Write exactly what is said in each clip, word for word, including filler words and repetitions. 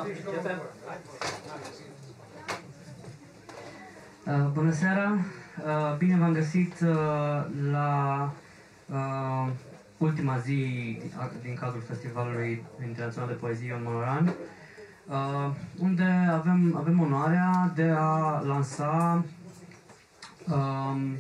Uh, bună seara! Uh, bine v-am găsit uh, la uh, ultima zi din cadrul Festivalului Internațional de Poezie Ion Monoran, uh, unde avem, avem onoarea de a lansa uh,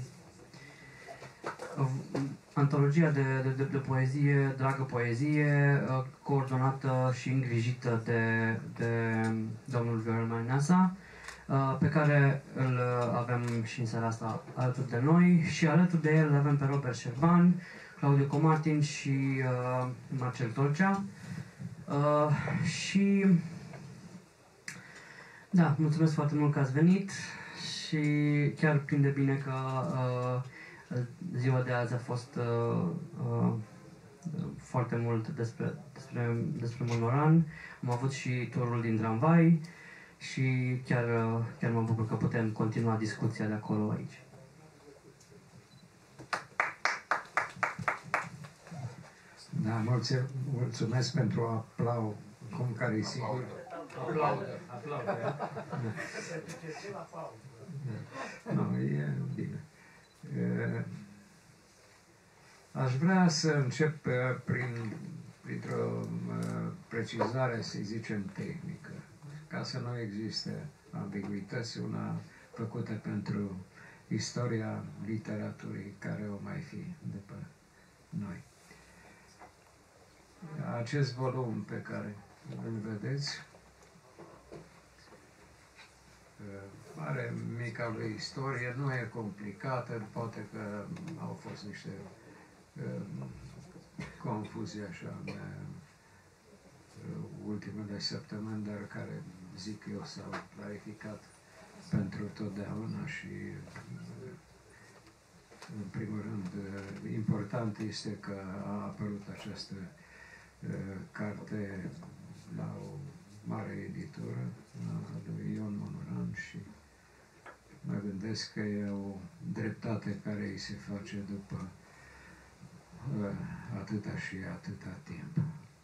antologia de, de, de poezie, Dragă Poezie, uh, coordonată și îngrijită de, de domnul Viorel Marineasa, uh, pe care îl avem și în seara asta alături de noi, și alături de el îl avem pe Robert Șerban, Claudiu Comartin și uh, Marcel Tolcea. Uh, și da, mulțumesc foarte mult că ați venit și chiar prinde bine că uh, ziua de azi a fost uh, uh, foarte mult despre, despre, despre Monoran. Am avut și turul din tramvai și chiar, uh, chiar mă bucur că putem continua discuția de acolo aici. Da, mulțumesc, mulțumesc pentru aplau, cum care e sigur. Aplaudă. Aplaudă, da? Nu, e bine. Aș vrea să încep prin, printr-o precizare, să zicem, tehnică, ca să nu existe ambiguități, una făcută pentru istoria literaturii care o mai fi după noi. Acest volum pe care îl vedeți are mica lui istorie, nu e complicată, poate că au fost niște uh, confuzii așa în uh, ultimele săptămâni, dar care, zic eu, s-au clarificat pentru totdeauna și uh, în primul rând uh, important este că a apărut această uh, carte la o mare editură, lui Ion Monoran, și mă gândesc că e o dreptate care îi se face după uh, atâta și atâta timp.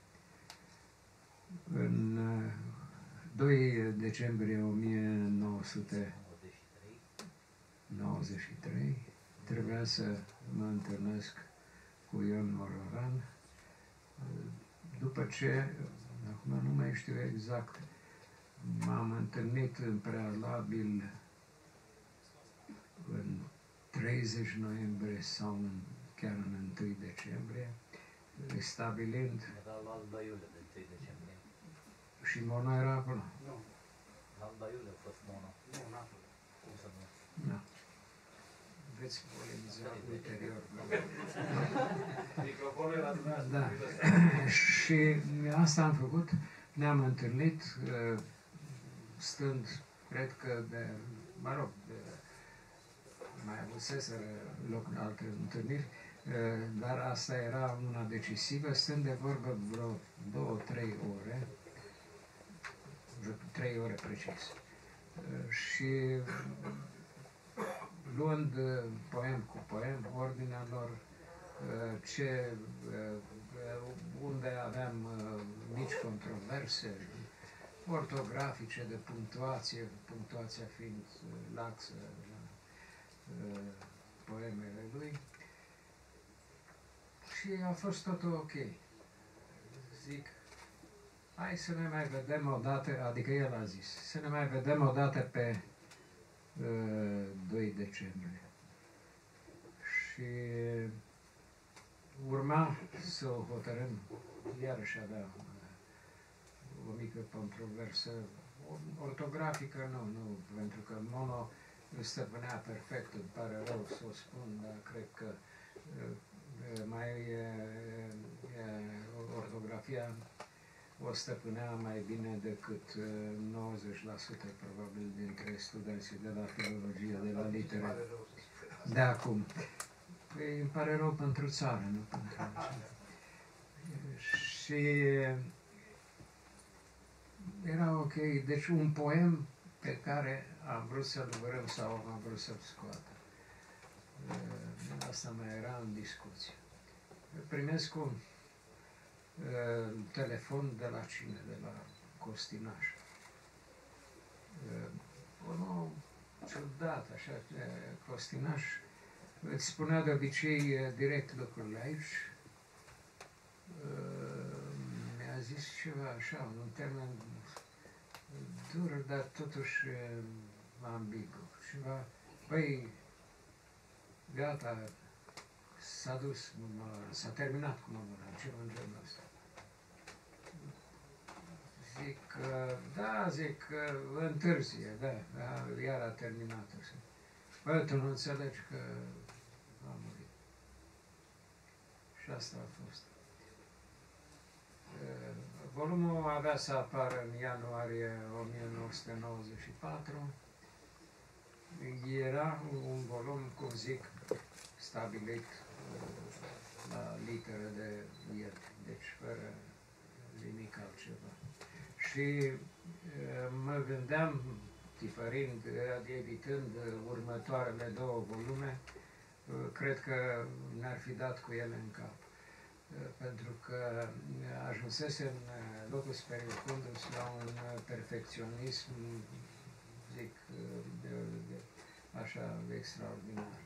În uh, doi decembrie o mie nouă sute nouăzeci și trei trebuia să mă întâlnesc cu Ion Monoran, uh, după ce, acum nu mai știu exact, m-am întâlnit în prealabil în treizeci noiembrie sau în, chiar în întâi decembrie, stabilind... Era la Alba Iulia de întâi decembrie. Și Mono era acolo? Nu. La Alba Iulia a fost Mono. Nu, n-a fost. Cum să nu? Da. Veți polemiza ulterior. Microfonul era dumneavoastră. Da. Și asta am făcut. Ne-am întâlnit, stând, cred că de, mă rog, de, mai avuseseră loc în alte întâlniri, dar asta era una decisivă, stând de vorbă vreo două, trei ore, vreo trei ore precis. Și luând poem cu poem, ordinea lor, ce, unde aveam mici controverse ortografice, de punctuație, punctuația fiind laxă la poemele lui. Și a fost totul ok. Zic, hai să ne mai vedem o dată, adică el a zis, să ne mai vedem o dată pe uh, doi decembrie. Și urma să o hotărâm, iarăși avea o mică controversă ortografică, nu, nu, pentru că Mono stăpânea perfect, îmi pare rău să o spun, dar cred că mai e, e, ortografia o stăpânea mai bine decât nouăzeci la sută probabil dintre studenții de la filologie, de la litere de acum. Păi îmi pare rău pentru țară, nu pentru altceva. Și era ok. Deci un poem pe care am vrut să-l vărăm sau am vrut să-l scoată. Asta mai era în discuție. Primesc un uh, telefon de la cine? De la Costinaș. Unul ciudat, așa, Costinaș îți spunea de obicei direct lucrurile aici. Mi-a zis ceva așa, un termen dur, dar totuși ambigu. Ceva, băi, gata, s-a dus, s-a terminat cu mămăra, ceva în genul ăsta. Zic, da, zic, întârzie, da, da, iar a terminat. Bă, tu nu înțelegi că a murit. Și asta a fost. Volumul avea să apară în ianuarie o mie nouă sute nouăzeci și patru. Era un volum, cum zic, stabilit la literă de el, deci fără nimic altceva. Și mă gândeam, tipărind, editând următoarele două volume, cred că ne-ar fi dat cu ele în cap. Pentru că ajunsese în Locus Periocundus la un perfecționism, zic, de, de, așa, extraordinar.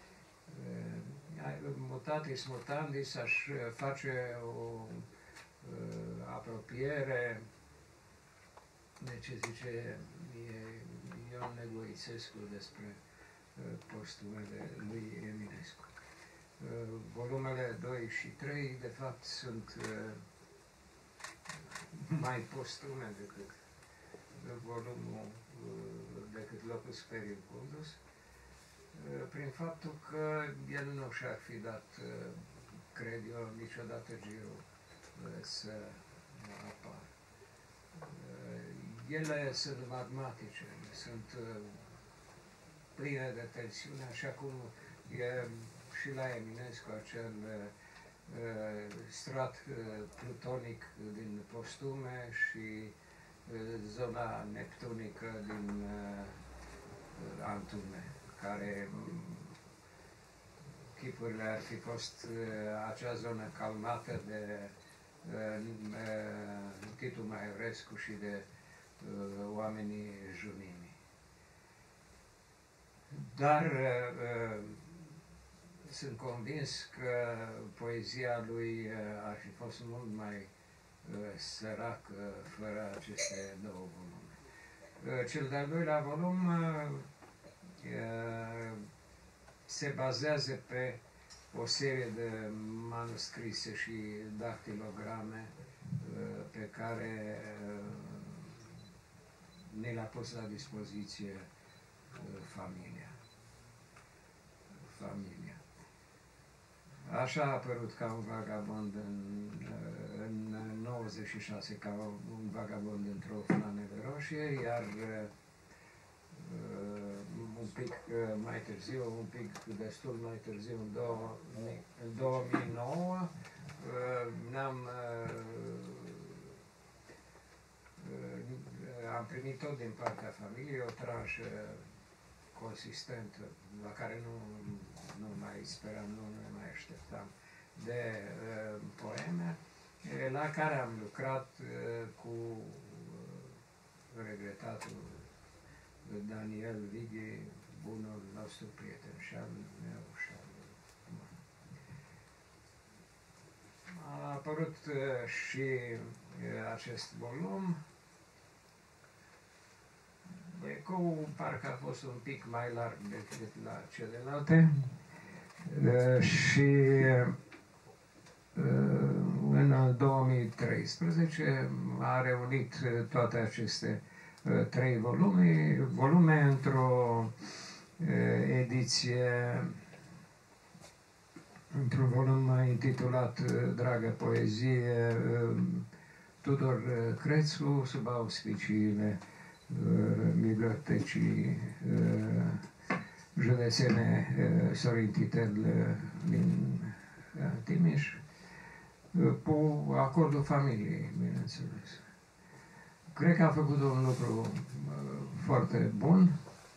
Mutatis mutandis, aș face o apropiere de ce zice Ion Negoițescu despre postumele lui Eminescu. Volumele doi și trei, de fapt, sunt mai postume decât volumul, decât Locus Periocundus, prin faptul că el nu și-ar fi dat, cred eu, niciodată girul să apară. Ele sunt magmatice, sunt pline de tensiune, așa cum e și la Eminescu acel uh, strat uh, plutonic din postume și uh, zona neptunică din uh, Antume, care um, chipurile ar fi fost uh, acea zonă calmată de uh, uh, Titu Maiorescu și de uh, oamenii Junimii. Dar uh, sunt convins că poezia lui ar fi fost mult mai săracă fără aceste două volume. Cel de-al doilea volum se bazează pe o serie de manuscrise și dactilograme pe care ne le-a pus la dispoziție familia. familia. Așa a apărut Ca un vagabond în, în nouăzeci și șase, Ca un vagabond într-o flanelă roșie, iar uh, un pic mai târziu, un pic destul mai târziu, în, două, în două mii nouă, uh, ne-am uh, uh, am primit tot din partea familiei o tranșă consistentă, la care nu, nu mai speram, nu ne mai așteptam, de uh, poeme, la care am lucrat uh, cu uh, regretatul Daniel Vighi, bunul nostru prieten și al meu și al meu. A apărut uh, și uh, acest volum, cu parcă a fost un pic mai larg decât la celelalte uh, și uh, în două mii treisprezece a reunit toate aceste uh, trei volume, volume într-o uh, ediție, într-un volum intitulat Dragă Poezie, uh, Tudor Crețu, sub auspiciile Bibliotecii Județene Sorin Titel din Timiș, cu acordul familiei, bineînțeles. Cred că a făcut un lucru foarte bun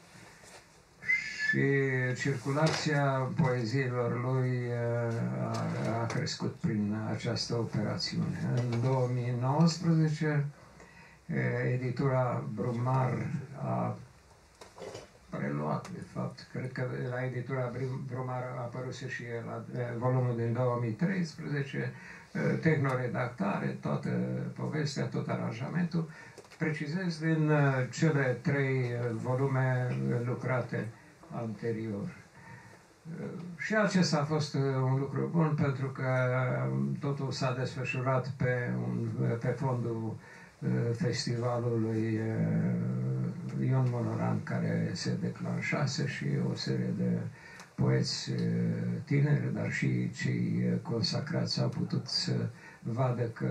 și circulația poeziilor lui a, a crescut prin această operațiune. În două mii nouăsprezece editura Brumar a preluat, de fapt, cred că la editura Brumar a apărut și la volumul din două mii treisprezece, tehnoredactare, toată povestea, tot aranjamentul. Precizez din cele trei volume lucrate anterior. Și acesta a fost un lucru bun pentru că totul s-a desfășurat pe, un, pe fondul festivalului Ion Monoran, care se declanșase, și o serie de poeți tineri, dar și cei consacrați au putut să vadă că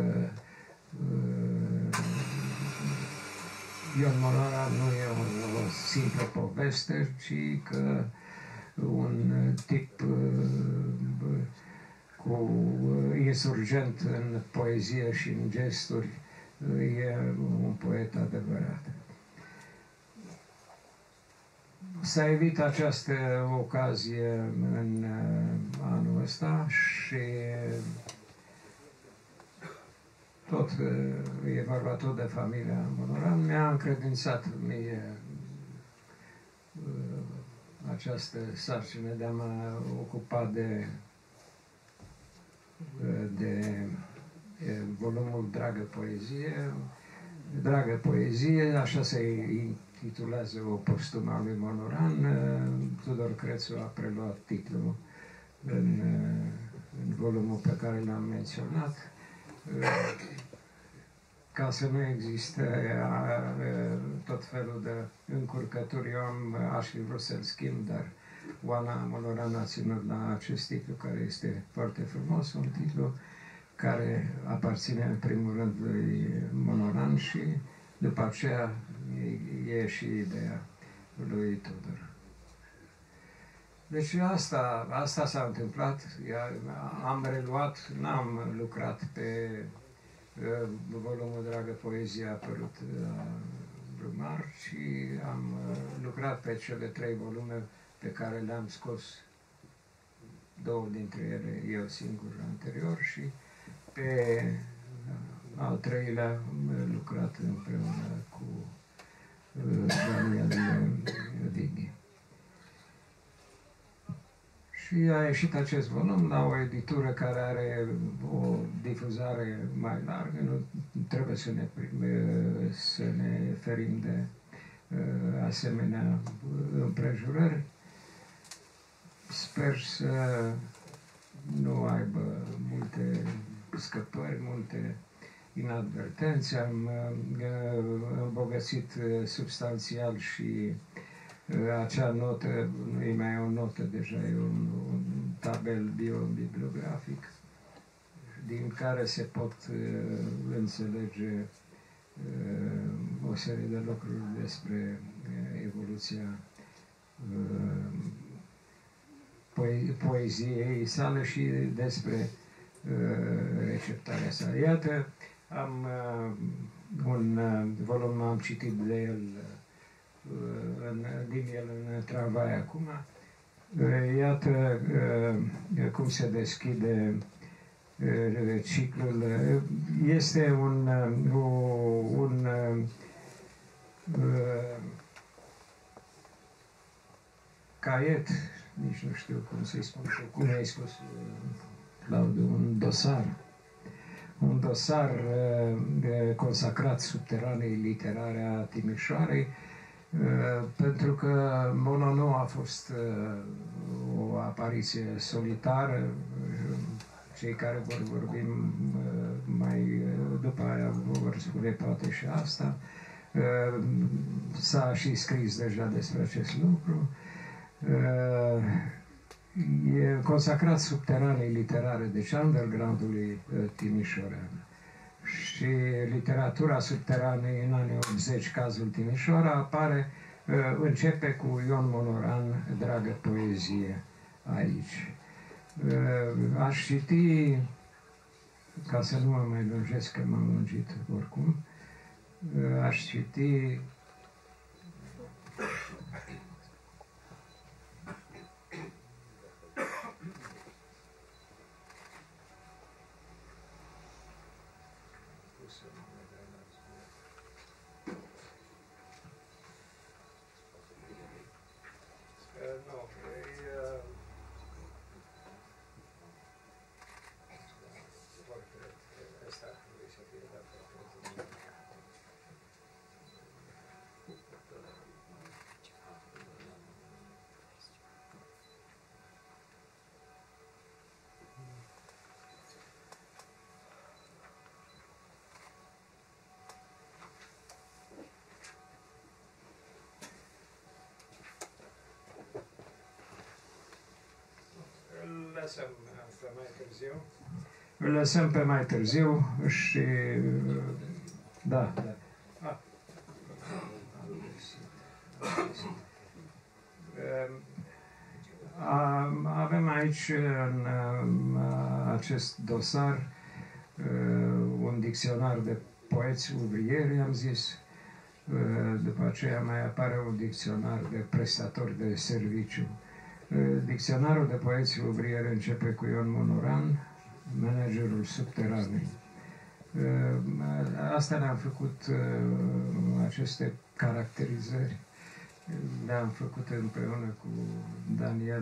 Ion Monoran nu e o, o simplă poveste, ci că un tip cu insurgent în poezie și în gesturi e un poet adevărat. S-a evit această ocazie în anul ăsta și tot e vorba tot de familia Monoran. Mi-a încredințat mie această sarcină de a mă ocupa de, de volumul Dragă Poezie. Dragă Poezie, așa se intitulează o postumă a lui Monoran. Tudor Crețu a preluat titlul în, în volumul pe care l-am menționat. Ca să nu existe tot felul de încurcături, eu am, aș fi vrut să-l schimb, dar Oana Monoran a ținut la acest titlu, care este foarte frumos, un titlu care aparține în primul rând lui Monoran și după aceea e și ideea lui Tudor. Deci asta, asta s-a întâmplat. Am reluat, n-am lucrat pe uh, volumul Dragă Poezie apărut la Brumar, ci am uh, lucrat pe cele trei volume pe care le-am scos, două dintre ele eu singur anterior, și pe uh, al treilea am lucrat împreună cu uh, Daniel Vighi. Și a ieșit acest volum la o editură care are o difuzare mai largă. Nu trebuie să ne, să ne ferim de uh, asemenea împrejurări. Sper să nu aibă multe scăpări, multe inadvertențe. Am uh, îmbogățit uh, substanțial și acea notă nu e mai o notă, deja e un, un tabel biobibliografic din care se pot uh, înțelege uh, o serie de lucruri despre uh, evoluția uh, poe poeziei sale și despre uh, receptarea sa. Iată, am uh, un uh, volum, am citit de el În, din el în tramvai acum. Iată cum se deschide ciclul. Este un, un, un caiet, nici nu știu cum să-i spun, cum ai spus, Claudiu, un dosar. Un dosar consacrat subteranei literare a Timișoarei, pentru că Mono nu a fost o apariție solitară. Cei care vor vorbi mai după aia vor spune poate și asta. S-a și scris deja despre acest lucru. E consacrat subteranei literare, deci underground-ului timișorean. Și literatura subteranei în anii optzeci, cazul Timișoara, apare, începe cu Ion Monoran, Dragă Poezie, aici. Aș citi, ca să nu mă mai lungesc, că m-am lungit oricum, aș citi lăsăm pe mai târziu. Îl lăsăm pe mai târziu și... Da, da. Ah. Avem aici în acest dosar un dicționar de poeți uvrieri, am zis. După aceea mai apare un dicționar de prestatori de serviciu. Dicționarul de poeți uvrieri începe cu Ion Monoran, managerul subteranei. Asta le-am făcut, aceste caracterizări, le-am făcut împreună cu Daniel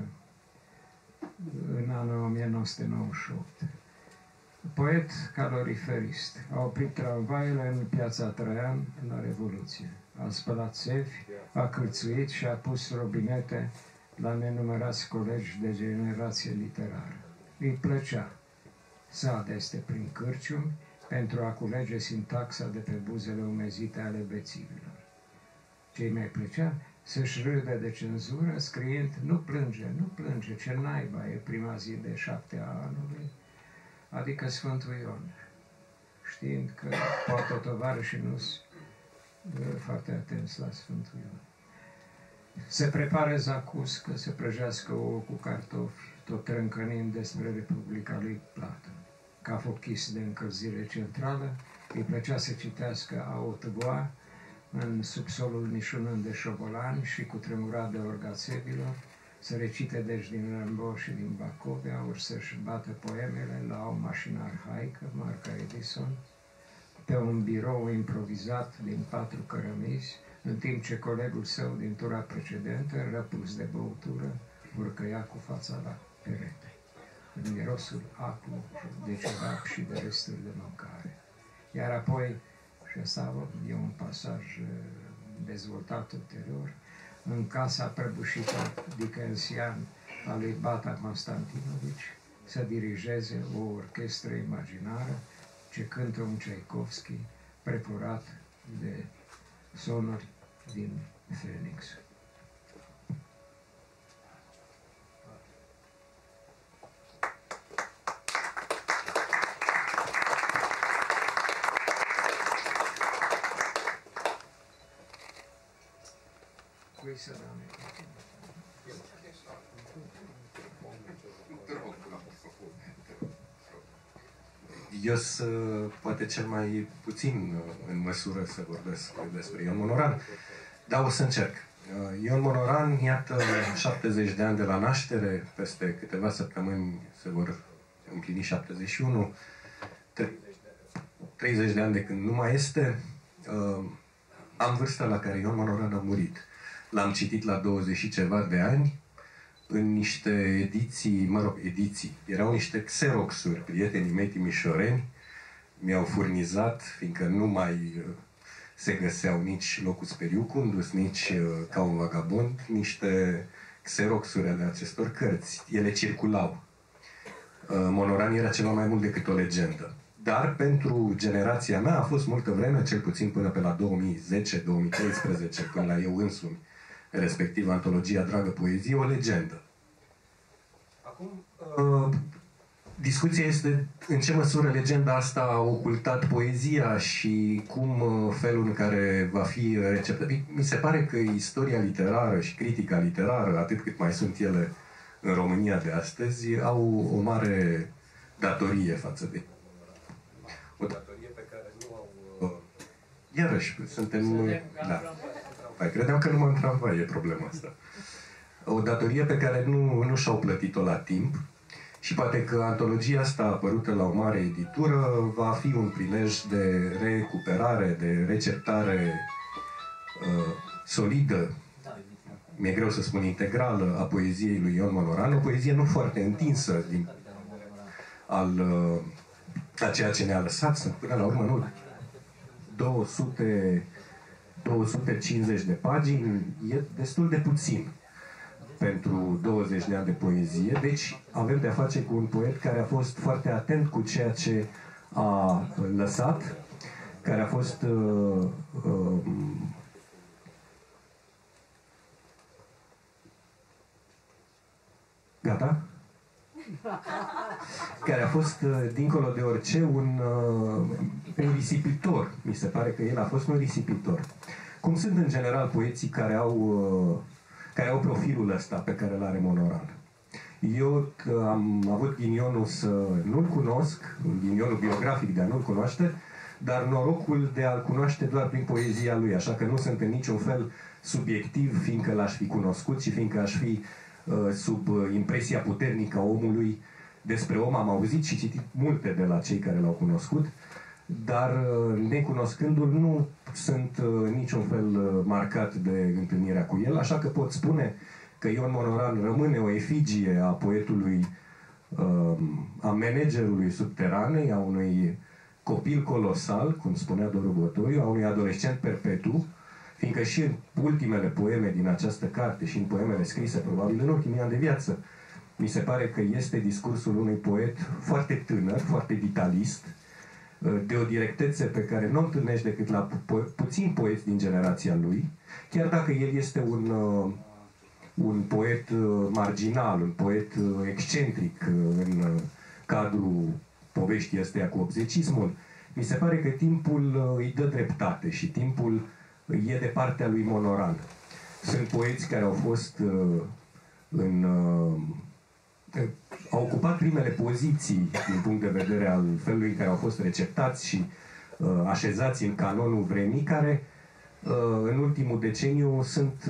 în anul o mie nouă sute nouăzeci și opt. Poet caloriferist. A oprit tramvaiele în Piața Traian la Revoluție. A spălat țevi, a cârțuit și a pus robinete la nenumărați colegi de generație literară. Îi plăcea să adeste prin cârciumi pentru a culege sintaxa de pe buzele umezite ale bețivilor. Ce-i mai plăcea? Să-și râde de cenzură, scriind, nu plânge, nu plânge, ce naiba, e prima zi de șapte a anului, adică Sfântul Ion, știind că poate tovarășii nu sunt foarte atenți la Sfântul Ion. Se prepare zacuscă, să prăjească ouă cu cartofi, tot trâncănind despre Republica lui Platon. Ca fochis de încălzire centrală, îi plăcea să citească Haute-Voix în subsolul nișunând de șobolani și cu tremurat de orgațebilor, să recite deci din Rimbaud și din Bacovia, ori să-și bată poemele la o mașină arhaică, marca Edison, pe un birou improvizat din patru cărămizi, în timp ce colegul său din tura precedentă, răpus de băutură, urcăia cu fața la perete, în mirosul acru de ciorap și de resturi de mâncare. Iar apoi, și asta e un pasaj dezvoltat ulterior, în casa prăbușită dickensian a lui Bata Constantinovici, să dirigeze o orchestră imaginară ce cântă un Tchaikovsky prepurat de sonori din Phoenix. Cui să dau Eu sunt poate cel mai puțin în măsură să vorbesc despre Ion Monoran, dar o să încerc. Ion Monoran, iată, șaptezeci de ani de la naștere, peste câteva săptămâni se vor împlini șaptezeci și unu, treizeci de ani de când nu mai este. Am vârsta la care Ion Monoran a murit. L-am citit la douăzeci și ceva de ani, în niște ediții, mă rog, ediții, erau niște xeroxuri, prietenii mei timișoreni mi-au furnizat, fiindcă nu mai se găseau nici Locus Periucundus, nici Ca un vagabond, niște xeroxuri ale acestor cărți. Ele circulau. Monoran era ceva mai mult decât o legendă. Dar pentru generația mea a fost multă vreme, cel puțin până pe la două mii zece două mii treisprezece, până la eu însumi, respectiv antologia Dragă Poezie, o legendă. Acum, uh, discuția este în ce măsură legenda asta a ocultat poezia și cum uh, felul în care va fi receptată. Mi se pare că istoria literară și critica literară, atât cât mai sunt ele în România de astăzi, au o mare datorie față de... O datorie pe care nu au... Uh, iarăși, suntem... Da. Mai credeam că numai în tramvai e problema asta. O datorie pe care nu, nu și-au plătit-o la timp și poate că antologia asta apărută la o mare editură va fi un prilej de recuperare, de receptare uh, solidă, mi-e greu să spun integrală, a poeziei lui Ion Monoran, o poezie nu foarte întinsă din, al, uh, a ceea ce ne-a lăsat, sunt până la urmă nu două sute două sute cincizeci de pagini, e destul de puțin pentru douăzeci de ani de poezie, deci avem de-a face cu un poet care a fost foarte atent cu ceea ce a lăsat, care a fost uh, uh, gata? care a fost, dincolo de orice, un, un risipitor. Mi se pare că el a fost un risipitor. Cum sunt în general poeții care au, care au profilul ăsta pe care îl are Monoran. Eu am avut ghinionul să nu-l cunosc, ghinionul biografic de a nu-l cunoaște, dar norocul de a-l cunoaște doar prin poezia lui, așa că nu sunt în niciun fel subiectiv, fiindcă l-aș fi cunoscut și fiindcă aș fi uh, sub impresia puternică a omului. Despre om am auzit și citit multe de la cei care l-au cunoscut, dar uh, necunoscându-l nu sunt uh, niciun fel uh, marcat de întâlnirea cu el, așa că pot spune că Ion Monoran rămâne o efigie a poetului, uh, a managerului subteranei, a unui copil colosal, cum spunea Doru Botoriu, a unui adolescent perpetu, fiindcă și în ultimele poeme din această carte și în poemele scrise, probabil în ultimii ani de viață, mi se pare că este discursul unui poet foarte tânăr, foarte vitalist, de o directețe pe care nu o întâlnești decât la pu puțini poeți din generația lui, chiar dacă el este un, un poet marginal, un poet excentric în cadrul poveștii astea cu obzecismul. Mi se pare că timpul îi dă dreptate și timpul e de partea lui Monoran. Sunt poeți care au fost în... au ocupat primele poziții din punct de vedere al felului în care au fost receptați și așezați în canonul vremii, care în ultimul deceniu sunt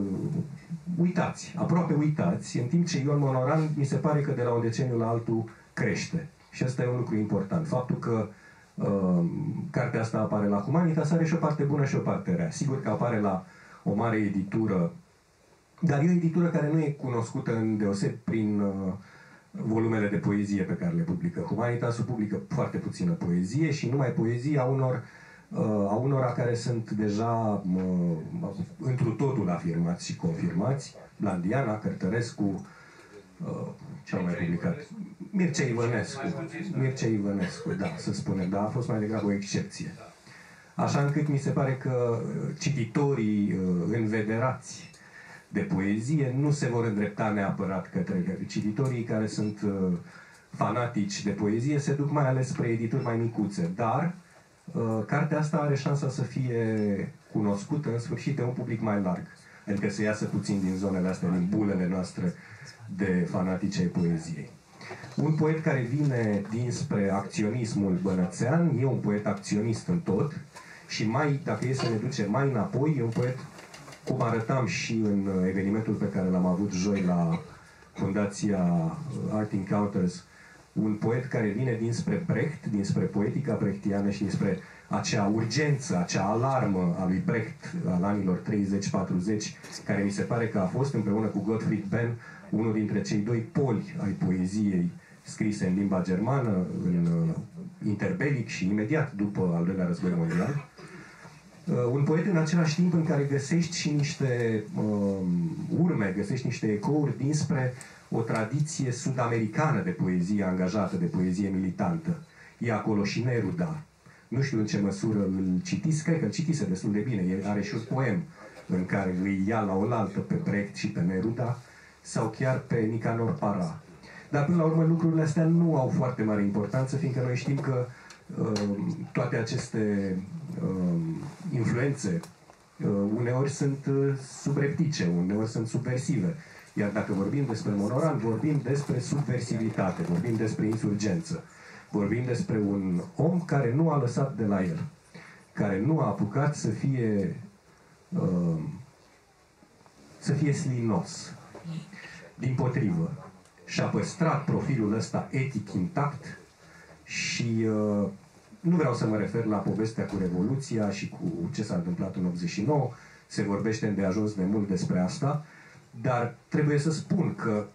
uitați, aproape uitați, în timp ce Ion Monoran mi se pare că de la un deceniu la altul crește. Și asta e un lucru important. Faptul că uh, cartea asta apare la Humanitas are și o parte bună și o parte rea. Sigur că apare la o mare editură, dar e o editură care nu e cunoscută în deoseb prin uh, volumele de poezie pe care le publică. Humanitas publică foarte puțină poezie și numai poezie a unor, uh, a unora care sunt deja uh, întru totul afirmați și confirmați. Blandiana, Cărtărescu, uh, ce au mai publicat? Mircea Ivănescu. Mircea Ivănescu, da, să spunem, dar a fost mai degrabă o excepție. Așa încât mi se pare că cititorii învederați de poezie nu se vor îndrepta neapărat către cititorii care sunt fanatici de poezie, se duc mai ales spre edituri mai micuțe, dar cartea asta are șansa să fie cunoscută în sfârșit de un public mai larg. Adică să iasă puțin din zonele astea, din bulele noastre de fanatici ai poeziei. Un poet care vine dinspre acționismul bănățean, e un poet acționist în tot și mai, dacă e să ne duce mai înapoi, e un poet, cum arătam și în evenimentul pe care l-am avut joi la Fundația Art Encounters, un poet care vine dinspre Brecht, dinspre poetica brechtiană și dinspre acea urgență, acea alarmă a lui Brecht al anilor treizeci patruzeci, care mi se pare că a fost împreună cu Gottfried Benn unul dintre cei doi poli ai poeziei scrise în limba germană, în interbelic și imediat după al doilea război mondial. Un poet în același timp în care găsești și niște uh, urme, găsești niște ecouri dinspre o tradiție sud-americană de poezie angajată, de poezie militantă. E acolo și Neruda. Nu știu în ce măsură îl citiți, cred că îl citise destul de bine. El are și un poem în care îi ia la oaltă pe Brecht și pe Neruda, sau chiar pe Nicanor Parra. Dar până la urmă lucrurile astea nu au foarte mare importanță, fiindcă noi știm că uh, toate aceste uh, influențe uh, uneori sunt uh, subreptice, uneori sunt subversive. Iar dacă vorbim despre Monoran, vorbim despre subversivitate, vorbim despre insurgență, vorbim despre un om care nu a lăsat de la el, care nu a apucat să fie uh, să fie slinos. Dimpotrivă, și-a păstrat profilul ăsta etic intact și uh, nu vreau să mă refer la povestea cu Revoluția și cu ce s-a întâmplat în optzeci și nouă, se vorbește îndeajuns de mult despre asta, dar trebuie să spun că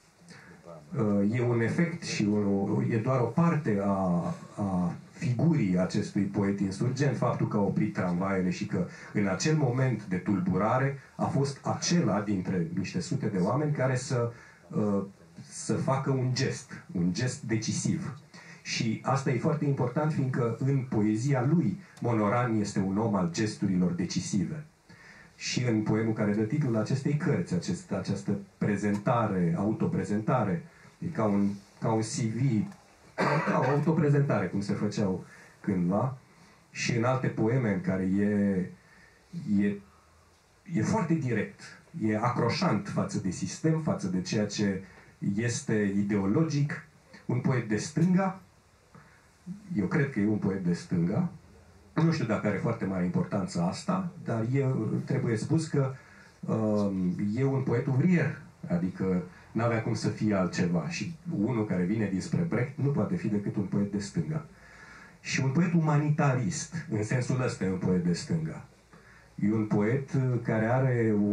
uh, e un efect și un, e doar o parte a, a figurii acestui poet insurgent, faptul că a oprit tramvaiele și că în acel moment de tulburare a fost acela dintre niște sute de oameni care să, uh, să facă un gest, un gest decisiv. Și asta e foarte important, fiindcă în poezia lui Monoran este un om al gesturilor decisive. Și în poemul care dă titlul acestei cărți, acest, această prezentare, autoprezentare E ca un, ca un C V, ca o autoprezentare, cum se făceau cândva. Și în alte poeme în care e, e, e foarte direct, e acroșant față de sistem, față de ceea ce este ideologic. Un poet de stânga, eu cred că e un poet de stânga, nu știu dacă are foarte mare importanță asta, dar eu, trebuie spus că uh, e un poet uvrier, adică n-avea cum să fie altceva. Și unul care vine dinspre Brecht nu poate fi decât un poet de stânga. Și un poet umanitarist, în sensul ăsta e un poet de stânga. E un poet care are o,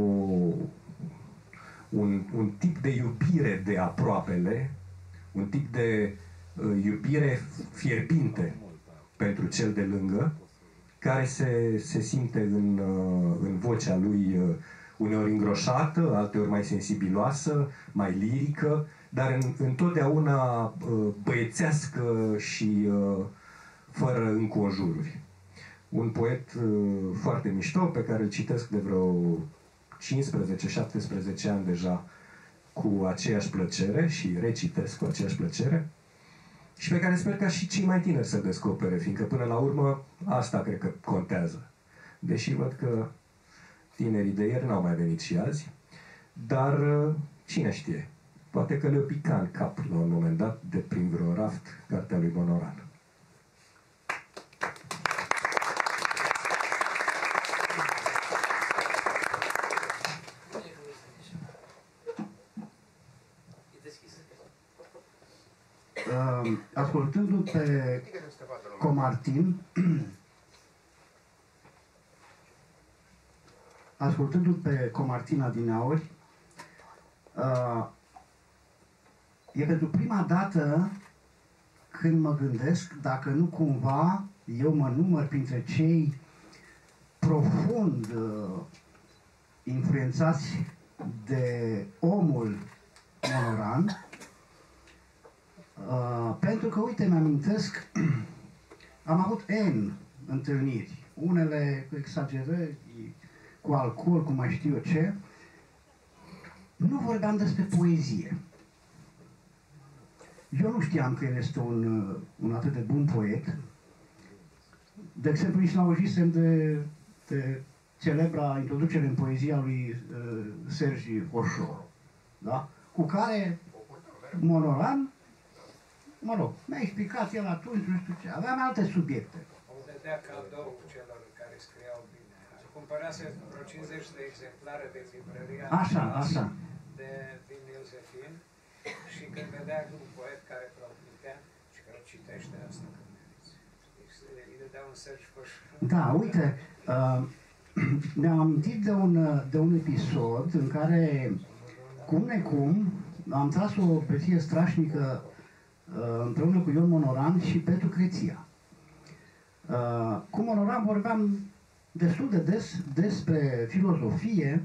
un, un tip de iubire de aproapele, un tip de uh, iubire fierbinte pentru cel de lângă, care se, se simte în, uh, în vocea lui uh, uneori îngroșată, alteori mai sensibiloasă, mai lirică, dar în, întotdeauna uh, băiețească și uh, fără înconjururi. Un poet uh, foarte mișto, pe care îl citesc de vreo cincisprezece șaptesprezece ani deja cu aceeași plăcere și recitesc cu aceeași plăcere și pe care sper ca și cei mai tineri să-l descopere, fiindcă până la urmă asta cred că contează. Deși văd că tinerii de ieri n-au mai venit și azi, dar uh, cine știe, poate că le-o pica în cap la un moment dat de prin vreo raft cartea lui Monoran. Uh, ascultându-l pe Comartin, ascultându-l pe Comartin adineauri, uh, e pentru prima dată când mă gândesc dacă nu cumva eu mă număr printre cei profund uh, influențați de omul Monoran. Uh, pentru că, uite, mi-amintesc, am avut N întâlniri, unele cu exagerări, cu alcool, cu mai știu eu ce. Nu vorbeam despre poezie. Eu nu știam că el este un, un atât de bun poet. De exemplu, nici n-auzisem de, de celebra introducere în poezia lui uh, Sergi Orșor, da? Cu care Monoran, mă rog, mi-a explicat el atunci, nu știu ce, aveam alte subiecte. O dădea cadou celor care scriau bine. Cumpărase vreo cincizeci de exemplare de librăria Așa, așa. de din Iosefin și când vedea un poet care promitea și că citește asta când meriți. Deci îi dădea un Sergi Orșor. Da, uite, uh, mi-am amintit de un, de un episod în care, cum necum, am tras o peție strașnică împreună cu Ion Monoran și Petru Creția. Cu Monoran vorbeam destul de des despre filozofie,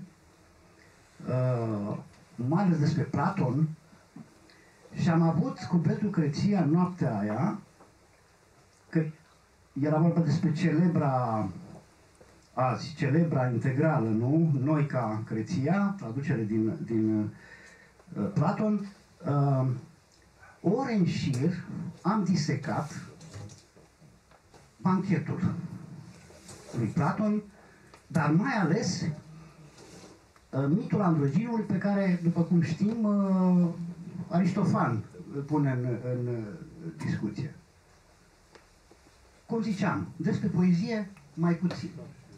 mai ales despre Platon, și am avut cu Petru Creția noaptea aia, că era vorba despre celebra, azi, celebra integrală, nu? Noica Creția, traducere din, din uh, Platon. Uh, ore în șir am disecat banchetul lui Platon, dar mai ales uh, mitul androginului, pe care, după cum știm, uh, Aristofan îl pune în, în discuție. Cum ziceam, despre poezie mai puțin.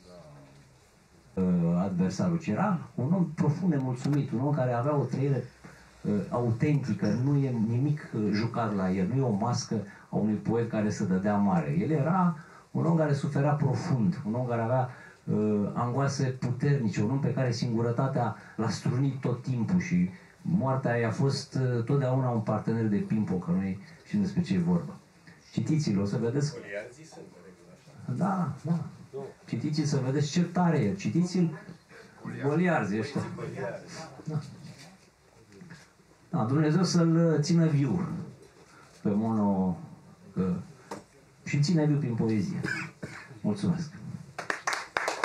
Adversarul, ce era un om profund nemulțumit, un om care avea o trăire uh, autentică, nu e nimic uh, jucat la el, nu e o mască a unui poet care se dădea mare. El era un om care suferea profund, un om care avea uh, angoase puternice, un om pe care singurătatea l-a strunit tot timpul și moartea i-a fost uh, totdeauna un partener de pimpo, că noi știm despre ce e vorba. Citiți-l, o să vedeți. Da, da. Citiți-l să vedeți ce tare e. Citiți-l Goliarzi ăștia. Da. Da, Dumnezeu să-l țină viu pe Mono, că și ține viu prin poezie. Mulțumesc.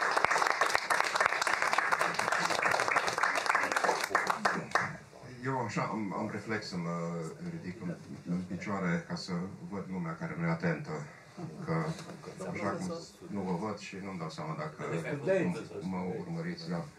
Eu așa am, am reflex să mă ridic în, în picioare ca să văd lumea care nu e atentă. Că așa cum nu vă văd și nu-mi dau seama dacă mă urmăriți, da.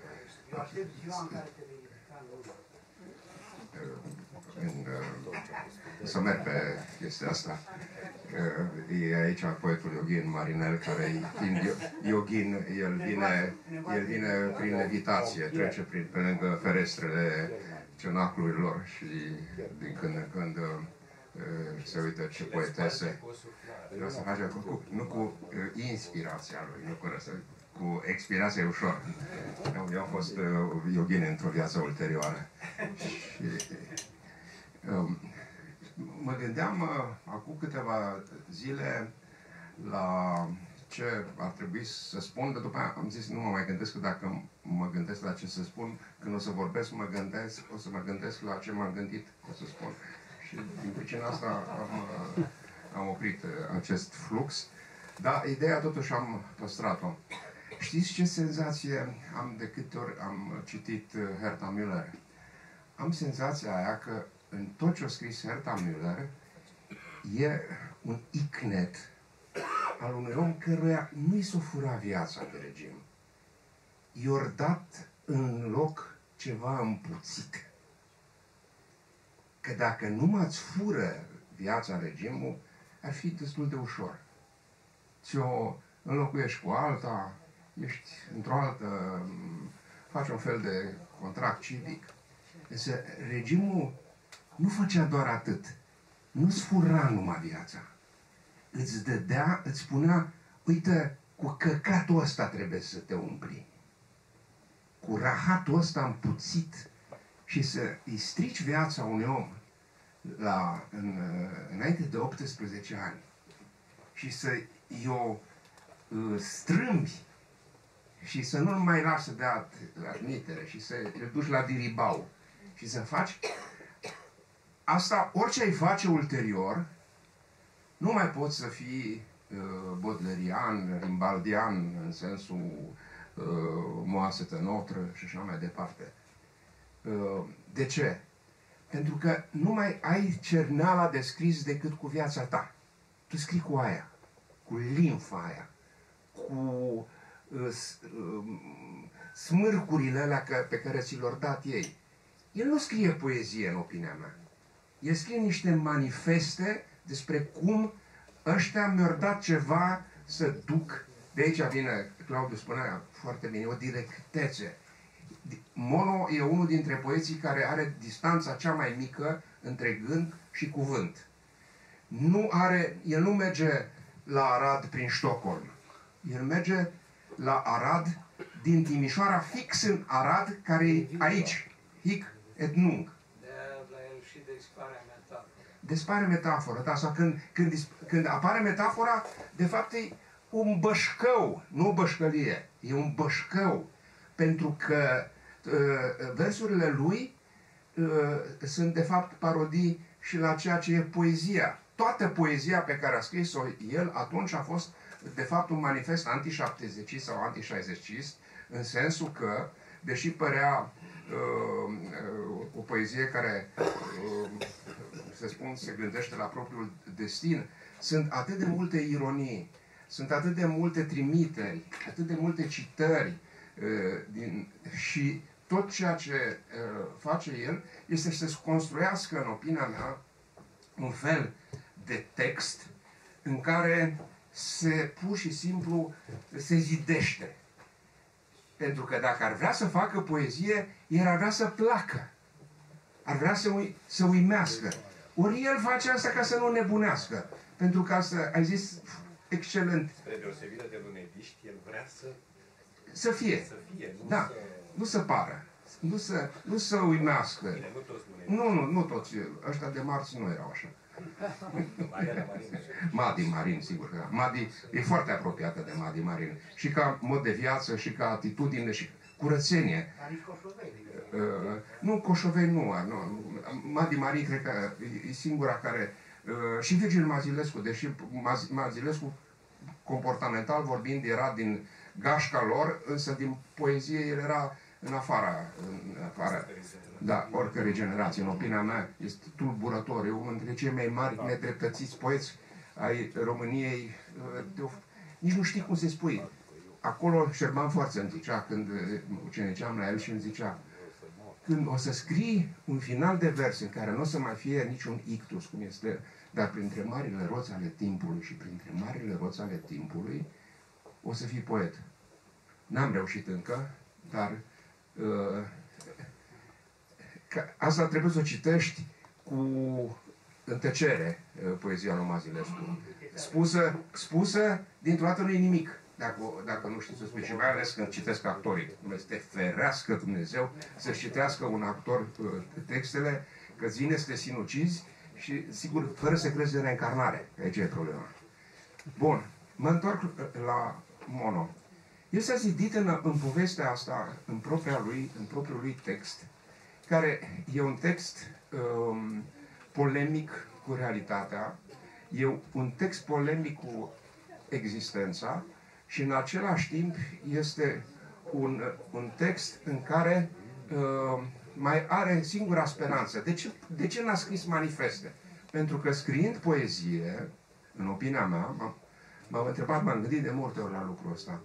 În, să merg pe chestia asta. E aici poetul Yoghin Marinel, care fiind yoghin, el vine, el vine prin levitație, trece prin, pe lângă ferestrele cenaclurilor și din când în când se uită ce poetese. Și asta face cu, cu, nu cu inspirația lui, nu cu, cu expirația ușor. Eu, eu am fost yoghin într-o viață ulterioară. Și, um, mă gândeam uh, acum câteva zile la ce ar trebui să spun, dar după aia am zis nu mă mai gândesc, că dacă mă gândesc la ce să spun, când o să vorbesc, mă gândesc, o să mă gândesc la ce m-am gândit o să spun. Și din pricina asta am, uh, am oprit uh, acest flux, dar ideea totuși am păstrat-o. Știți ce senzație am de câte ori am citit uh, Herta Müller? Am senzația aia că în tot ce a scris Herta Müller e un icnet al unui om căruia nu-i s-o fura viața de regim. I-or dat în loc ceva împuțit. Că dacă nu m-ați fură viața în regimul, ar fi destul de ușor. Ți-o înlocuiești cu alta, ești într-o altă, faci un fel de contract civic. Însă regimul nu făcea doar atât. Nu-ți fura numai viața. Îți dădea, îți spunea, uite, cu căcatul ăsta trebuie să te umpli. Cu rahatul ăsta împuțit și să îi strici viața unui om la, în, înainte de optsprezece ani și să i-o uh, strâmbi și să nu-l mai lași să dea la mitere și să îl duci la diribau și să faci asta, orice ai face ulterior, nu mai poți să fii uh, bodlerian, rimbaldian, în sensul uh, moasetă notră și așa mai departe. Uh, de ce? Pentru că nu mai ai cerneala de scris decât cu viața ta. Tu scrii cu aia, cu limfa aia, cu uh, uh, smârcurile alea pe care ți le-au dat ei. El nu scrie poezie, în opinia mea. El scrie niște manifeste despre cum ăștia mi-au dat ceva să duc. De aici vine, Claudiu spunea foarte bine, o directețe. Mono e unul dintre poeții care are distanța cea mai mică între gând și cuvânt. Nu are, el nu merge la Arad prin Stockholm. El merge la Arad din Timișoara, fix în Arad, care e aici. Hic et nunc. Dispare metafora, da, sau când, când, când apare metafora, de fapt e un bășcău, nu o bășcălie, e un bășcău, pentru că uh, versurile lui uh, sunt de fapt parodii și la ceea ce e poezia. Toată poezia pe care a scris-o el atunci a fost de fapt un manifest anti-șaptezecist sau anti-șaizecist, în sensul că, deși părea uh, uh, o poezie care uh, să spun, se gândește la propriul destin, sunt atât de multe ironii, sunt atât de multe trimiteri, atât de multe citări uh, din, și tot ceea ce uh, face el este să-și construiască, în opinia mea, un fel de text în care se pur și simplu se zidește. Pentru că dacă ar vrea să facă poezie, el ar vrea să placă. Ar vrea să, ui, să uimească. Ori el face asta ca să nu nebunească. Pentru că asta, ai zis, excelent. Spre deosebire de lunediști, el vrea să... Să fie. Să fie, nu da. să... Nu să pară. Nu să, nu să uimească. Bine, nu toți lunediști. Nu, nu, nu toți. Ăștia de marți nu erau așa. Madi Marin, sigur că Madi e foarte apropiată de Madi Marin. Și ca mod de viață, și ca atitudine, și curățenie. Uh, nu, Coșovei nu, nu. Madi Marin cred că e singura care... Uh, și Virgil Mazilescu, deși Mazilescu, comportamental vorbind, era din gașca lor, însă din poezie el era în afara, în afara da, oricărei generații. În opinia mea este tulburător. Eu, între cei mai mari nedreptățiți poeți ai României, nici nu știi cum se spui. Acolo Șerban Forță îmi zicea, când uceniceam la el și îmi zicea, când o să scrii un final de vers în care nu o să mai fie niciun ictus, cum este, dar printre marile roți ale timpului și printre marile roți ale timpului, o să fii poet. N-am reușit încă, dar uh, asta trebuie să o citești cu în tăcere, uh, poezia lui Mazilescu. Spusă, spusă, dintr-o dată nu e nimic. Dacă, dacă nu știi să spui, și mai ales când citesc actorii. Dumnezeu te ferească Dumnezeu să-și citească un actor uh, textele, că îți vine să te sinucizi și, sigur, fără să crezi în reîncarnare. Aici e problema. Bun. Mă întorc la Mono. El s-a zidit în, în povestea asta, în, propria lui, în propriul lui text, care e un text um, polemic cu realitatea, e un text polemic cu existența, și în același timp este un, un text în care uh, mai are singura speranță. De ce, de ce n-a scris manifeste? Pentru că scriind poezie, în opinia mea, m-am întrebat, m-am gândit de multe ori la lucrul ăsta,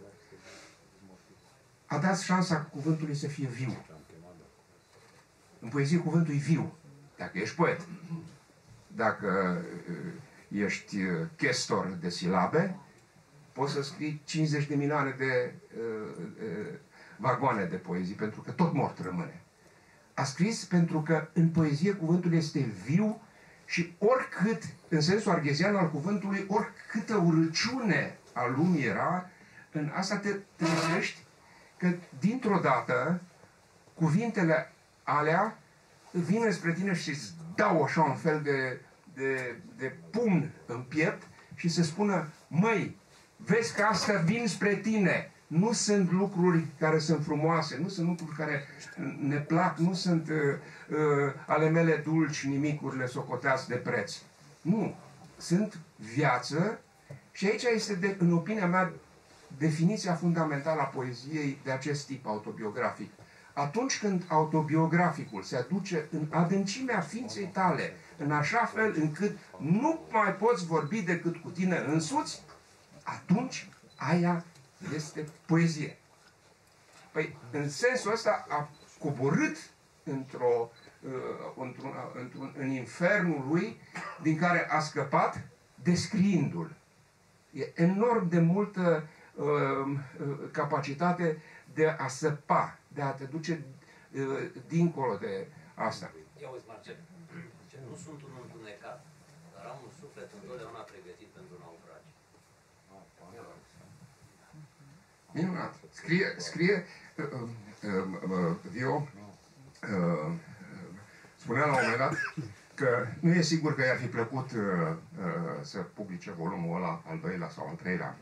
a dat șansa cuvântului să fie viu. În poezie cuvântul e viu. Dacă ești poet, dacă uh, ești chestor de silabe, poți să scrii cincizeci de milioane de uh, uh, vagoane de poezii, pentru că tot mort rămâne. A scris pentru că în poezie cuvântul este viu și oricât, în sensul arghezian al cuvântului, oricâtă urăciune a lumii era, în asta te trezești că dintr-o dată cuvintele alea vin spre tine și îți dau așa un fel de, de, de pumn în piept și se spună, măi, vezi că astea vin spre tine. Nu sunt lucruri care sunt frumoase, nu sunt lucruri care ne plac, nu sunt uh, uh, ale mele dulci, nimicurile socoteați de preț. Nu. Sunt viață și aici este, de, în opinia mea, definiția fundamentală a poeziei de acest tip autobiografic. Atunci când autobiograficul se aduce în adâncimea ființei tale, în așa fel încât nu mai poți vorbi decât cu tine însuți, atunci aia este poezie. Păi, în sensul ăsta a coborât într-o, uh, într-un, într-un, în infernul lui, din care a scăpat, descriindu-l. E enorm de multă uh, uh, capacitate de a săpa, de a te duce uh, dincolo de asta. Ia uzi, Marcel, nu sunt un întunecat, dar am un suflet întotdeauna pregătit pentru naufragi. Minunat. Scrie, scrie uh, uh, uh, Vio uh, spunea la un moment dat că nu e sigur că i-ar fi plăcut uh, uh, să publice volumul ăla, al doilea sau al treilea.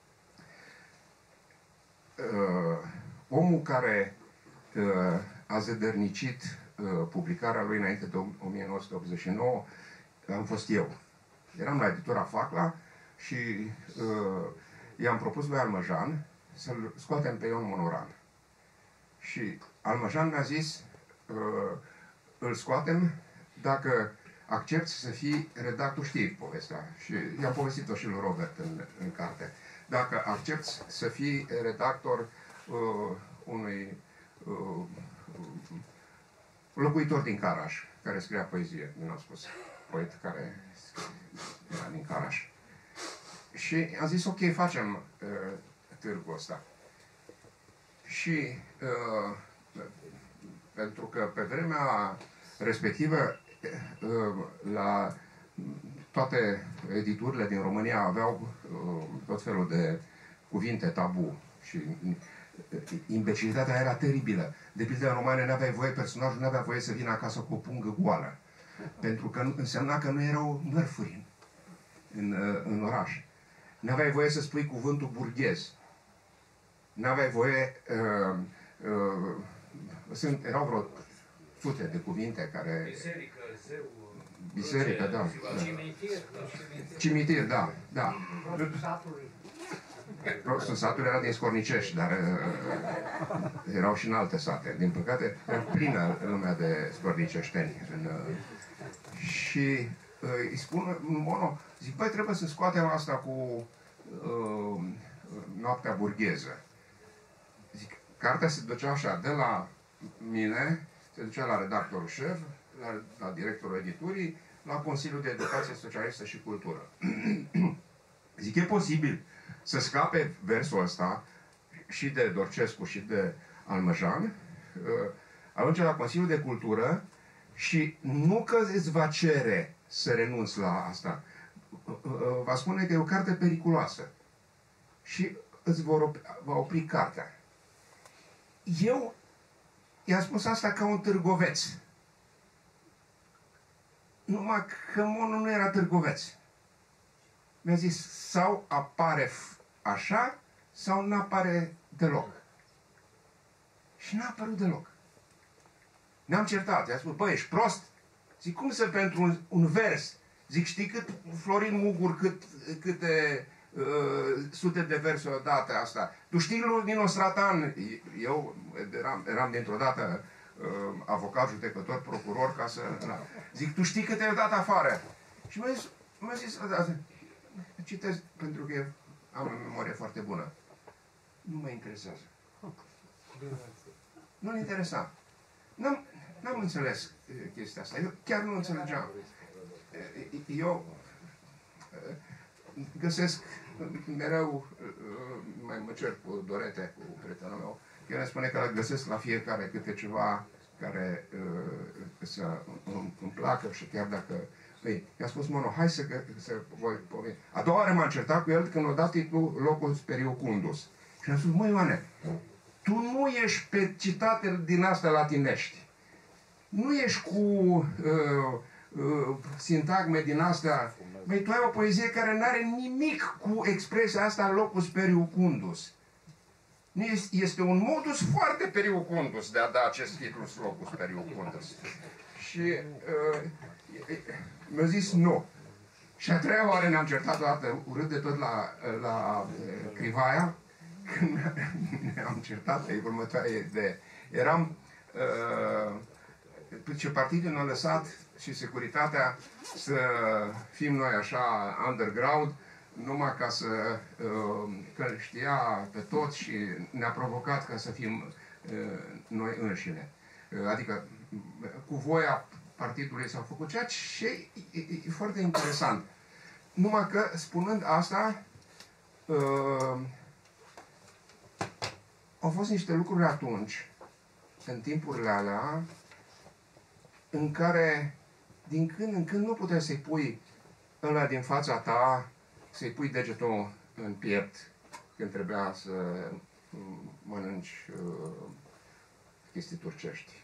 Uh, omul care uh, a zădărnicit uh, publicarea lui înainte de o mie nouă sute optzeci și nouă am fost eu. Eram la editura Facla și uh, i-am propus lui Almăjan să-l scoatem pe Ion Monoran. Și Almăjan mi-a zis, uh, îl scoatem dacă accepti să fii redactor, știi povestea, și i-a povestit-o și lui Robert în, în carte. Dacă accepti să fii redactor uh, unui uh, locuitor din Caraș, care scria poezie, nu am spus, poet care era din Caraș. Și am zis, ok, facem uh, târgul ăsta. Și uh, pentru că pe vremea respectivă uh, la toate editurile din România aveau uh, tot felul de cuvinte tabu și uh, imbecilitatea era teribilă. De pildă, în romane n-aveai voie, personajul n-avea voie să vină acasă cu o pungă goală. Pentru că însemna că nu erau mărfuri în, uh, în oraș. N-aveai voie să spui cuvântul burghez. N-aveai voie... Uh, uh, sunt, erau vreo sute de cuvinte care... Biserică, zeu... Biserică, da. Cimitir, Cimitir, da, da. Rostul satului era din Scornicești, dar uh, erau și în alte sate. Din păcate, era plină lumea de scorniceșteni. În, uh, și uh, îi spun Mono, zic, băi, trebuie să scoatem asta cu uh, noaptea burgheză. Zic, cartea se ducea așa, de la mine, se ducea la redactorul șef, la, la directorul editurii, la Consiliul de Educație Socialistă și Cultură. Zic, e posibil să scape versul ăsta și de Dorcescu și de Almăjan, ajunge la Consiliul de Cultură și nu că îți va cere să renunți la asta, va spune că e o carte periculoasă și îți vor opri, va opri cartea. Eu i-am spus asta ca un târgoveț. Numai că Mono nu era târgoveț. Mi-a zis, sau apare așa, sau nu apare deloc. Și n-a apărut deloc. Ne-am certat. I-a spus, băi, ești prost? Zic, cum să pentru un, un vers? Zic, știi cât Florin Mugur, cât, câte uh, sute de versuri odată asta? Tu știi lui Nino Stratan? Eu eram, eram dintr-o dată uh, avocat, judecător, procuror, ca să... Na. Zic, tu știi câte dat afară? Și mi-a zis, mi-a zis, citesc pentru că am o memorie foarte bună. Nu mă interesează. Nu-l interesa. N-am, n-am înțeles chestia asta. Eu chiar nu înțelegeam. Eu găsesc mereu, mai mă cer cu Dorete, cu prietenul meu, el îmi spune că găsesc la fiecare câte ceva care să îmi placă și chiar dacă... Păi, i-a spus Mono, hai să, să voi poveni. A doua oară m-am certat cu el când o dat titlul Locus Periucundus. Și am spus, măi Ioane, tu nu ești pe citate din astea latinești. Nu ești cu uh, uh, sintagme din astea. Băi, tu ai o poezie care nu are nimic cu expresia asta Locus Periucundus. Este, este un modus foarte periucundus de a da acest titlu Locus Periucundus. Și uh, mi-a zis nu. Și a treia oară ne-am certat o dată urât de tot la, la Crivaia, când ne-am certat pe următoare de... Eram... Uh, ce partidul ne-a lăsat și securitatea să fim noi așa underground, numai ca să... Uh, că știa pe toți și ne-a provocat ca să fim uh, noi înșine. Uh, adică cu voia partidului s-au făcut, ceea ce e, e, e foarte interesant. Numai că, spunând asta, uh, au fost niște lucruri atunci, în timpurile alea, în care, din când în când, nu puteai să-i pui ăla din fața ta, să-i pui degetul în piept, când trebuia să mănânci uh, chestii turcești.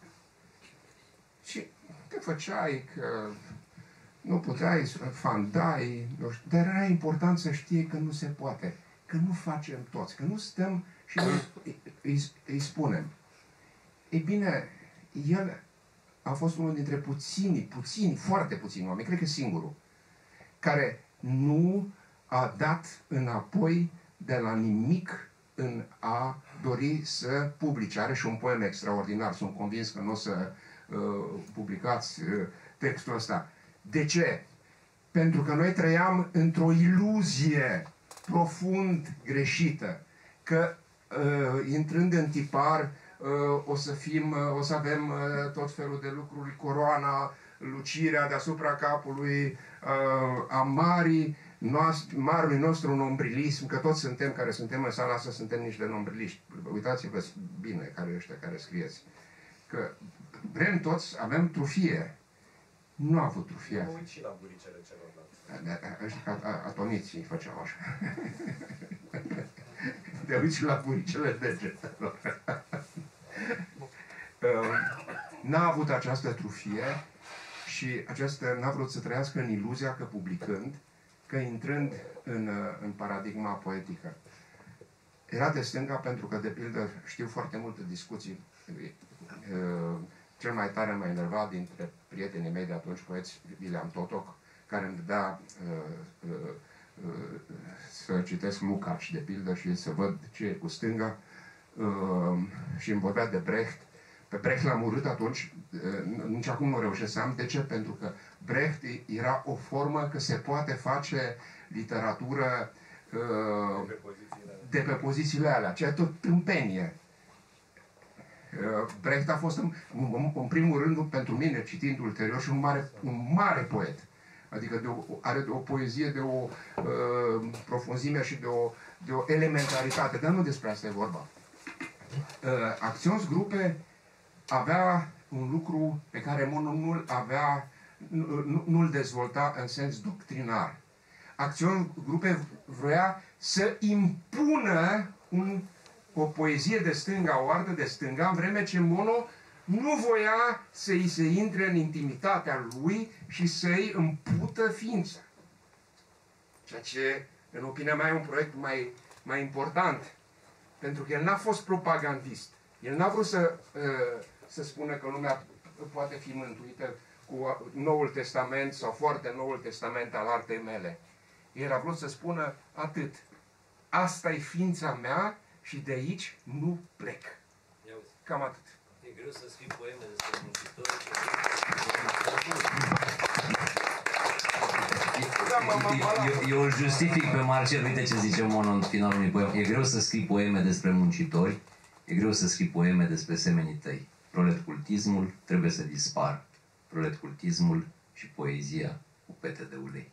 Și te făceai că nu puteai, fandai, nu știu, dar era important să știe că nu se poate, că nu facem toți, că nu stăm și îi, îi, îi spunem. Ei bine, el a fost unul dintre puțini, puțini, foarte puțini oameni, cred că singurul, care nu a dat înapoi de la nimic în a dori să publice. Are și un poem extraordinar, sunt convins că nu o să uh, publicați uh, textul ăsta. De ce? Pentru că noi trăiam într-o iluzie profund greșită, că uh, intrând în tipar uh, o să fim, uh, o să avem uh, tot felul de lucruri, coroana, lucirea deasupra capului, uh, a marii, marului nostru nombrilism, că toți suntem, care suntem în sala asta, suntem niște nombriliști. Uitați-vă bine care ăștia care scrieți. Că vrem toți, avem trufie. Nu a avut trufie. Mă uit și la buricele celorlalți. Ăștia atoniții făceau așa. Te uiți și la buricele degetelor. N-a avut această trufie și aceasta n-a vrut să trăiască în iluzia că publicând, că intrând în, în paradigma poetică. Era de stânga pentru că, de pildă, știu foarte multe discuții. Cel mai tare m-a enervat dintre prietenii mei de atunci, poeți, William Totoc, care îmi dădea uh, uh, uh, să citesc Lukács, de pildă, și să văd ce e cu stânga. Uh, și îmi vorbea de Brecht. Pe Brecht l-am urât atunci, uh, nici acum nu reușesc să am. De ce? Pentru că Brecht era o formă că se poate face literatură uh, de pe pozițiile alea, ceea tot tâmpenie. Uh, Brecht a fost, în, în, în primul rând, pentru mine, citind ulterior, și un mare, un mare poet. Adică de o, are de o poezie, de o uh, profunzime și de o, de o elementaritate. Dar nu despre asta e vorba. Uh, Acționsgrupe avea un lucru pe care Mono nu-l avea, nu, nu-l dezvolta în sens doctrinar. Acționsgrupe vrea să impună un, o poezie de stânga, o artă de stânga, în vreme ce Mono nu voia să îi se intre în intimitatea lui și să-i împută ființa. Ceea ce, în opinia mea, e un proiect mai, mai important. Pentru că el n-a fost propagandist. El n-a vrut să, să spună că lumea poate fi mântuită cu Noul Testament sau foarte Noul Testament al artei mele. El a vrut să spună atât. Asta e ființa mea și de aici nu plec. Cam atât. E greu să scrii poeme despre muncitori. Eu, eu îl justific pe Marcel, uite ce zice Mono în finalul unui poem. E greu să scrii poeme despre muncitori, e greu să scrii poeme despre semenii tăi. Proletcultismul trebuie să dispară. Proletcultismul și poezia cu pete de ulei.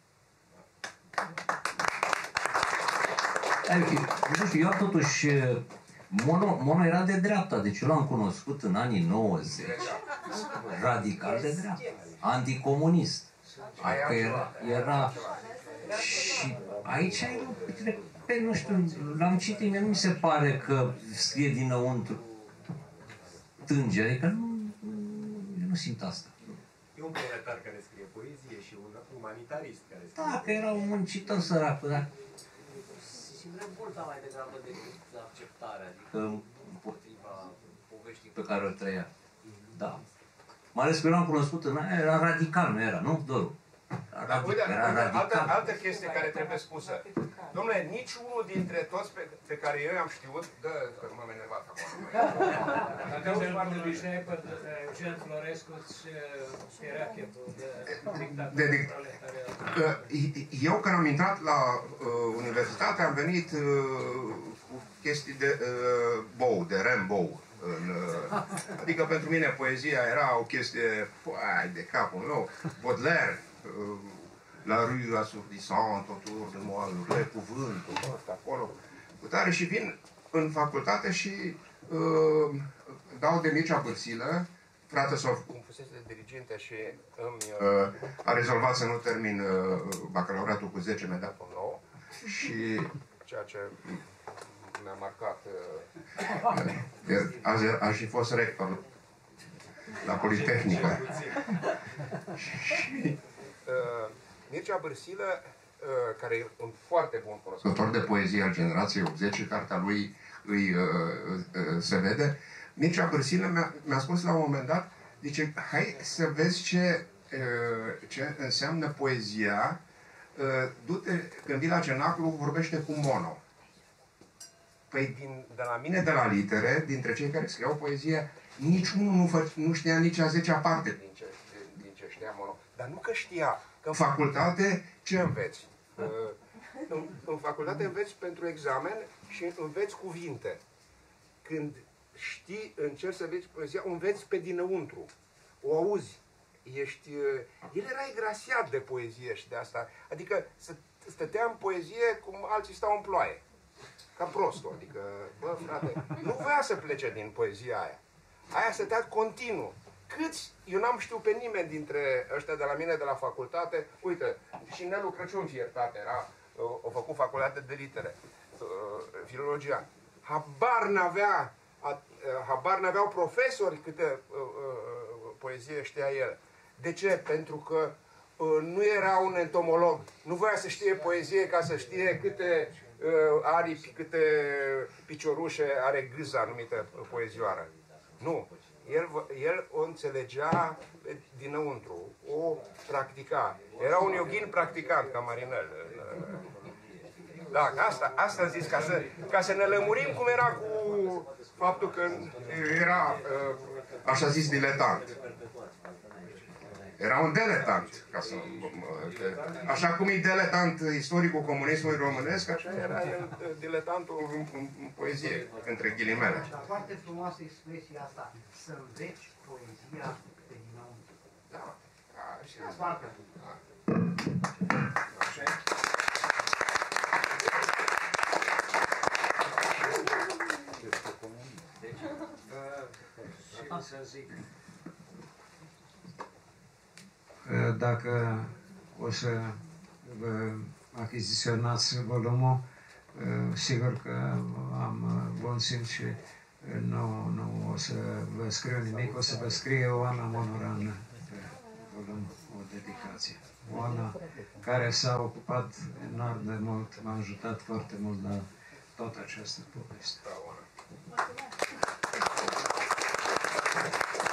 Nu știu, eu totuși... Mono, Mono era de dreapta, deci eu l-am cunoscut în anii nouăzeci, radical de dreapta, anticomunist. Adică era, era și aici pe, nu știu, l-am citit, mie nu mi se pare că scrie dinăuntru tânge, adică nu, eu nu simt asta. E un proletar care scrie poezie și un umanitarist care scrie. Da, că era un muncitor sărac, dar... Și revolta mai degrabă decât acceptarea, adică împotriva poveștii pe care o trăia. Da. Mai ales că eu l-am cunoscut în aia, era radical, nu era, nu, Doru? Dar uite, altă, altă chestie care trebuie spusă. Dom'le, nici unul dintre toți pe, pe care eu i-am știut, dă, că m-am enervat acum. Dacă îl foarte obișnuit pe Eugen Florescu și Chirache, de dictator. Eu, când am intrat la uh, universitate, am venit uh, cu chestii de uh, Bow, de Rimbaud. În, uh, adică pentru mine poezia era o chestie, păi, de capul meu, Baudelaire, uh, La rue assourdissante autour de moi, le cuvântul ăsta acolo, cu tare, și vin în facultate și uh, dau de Mircea Bârsilă, frate sau cum fusese diriginte și îmi uh, a rezolvat să nu termin uh, bacalaureatul cu zece, mi-a dat un nou, și ceea ce mi-a marcat uh, azi aș fi fost rector la Politehnică. Și uh, Mircea Bârsilă, uh, care e un foarte bun cunoscător de poezie al generației optzeci, cartea lui îi uh, uh, se vede, Mircea Bârsilă mi-a, mi-a spus la un moment dat, zice, hai să vezi ce, uh, ce înseamnă poezia, uh, du-te, când vii la cenaclu, vorbește cu Mono. Păi din, de la mine, de la litere, dintre cei care scriau poezie, niciunul nu, fă, nu știa nici a zecea parte din ce, din, din ce știa Mono. Dar nu că știa, că în facultate ce înveți? Uh, în, în facultate înveți pentru examen și înveți cuvinte. Când știi, încerci să vezi poezia, o înveți pe dinăuntru. O auzi. Ești... Uh, el era ingrasiat de poezie și de asta. Adică stătea în poezie cum alții stau în ploaie. Ca prostul. Adică, bă, frate, nu voia să plece din poezia aia. Aia stătea continuu. Câți, eu n-am știut pe nimeni dintre ăștia de la mine, de la facultate. Uite, și Nelu Crăciun fiertate era, o făcut facultate de litere, filologia. Habar n-avea, habar n-aveau profesori câte poezie știa el. De ce? Pentru că nu era un entomolog. Nu voia să știe poezie ca să știe câte aripi, câte piciorușe are gâza anumită poezioară. Nu. El, el o înțelegea dinăuntru, o practica. Era un yoghin practicant, ca Marinel. Da, asta, asta am zis, ca să, ca să ne lămurim cum era cu faptul că era, așa zis, diletant. Era un diletant, ca să, așa cum e diletant istoricul comunismului românesc, așa era el diletantul în, în, în poezie, între ghilimele. Dar foarte frumoasă expresia asta, să înveți poezia pe dinăuntru. Da, așa. Foarte Așa e. Și să zic, dacă o să vă achiziționați volumul, sigur că am bun simț și nu, nu o să vă scriu nimic, o să vă scrie Oana Monoran pe volum o dedicație. Oana, care s-a ocupat enorm de mult, m-a ajutat foarte mult la toată această poveste. Da, Oana.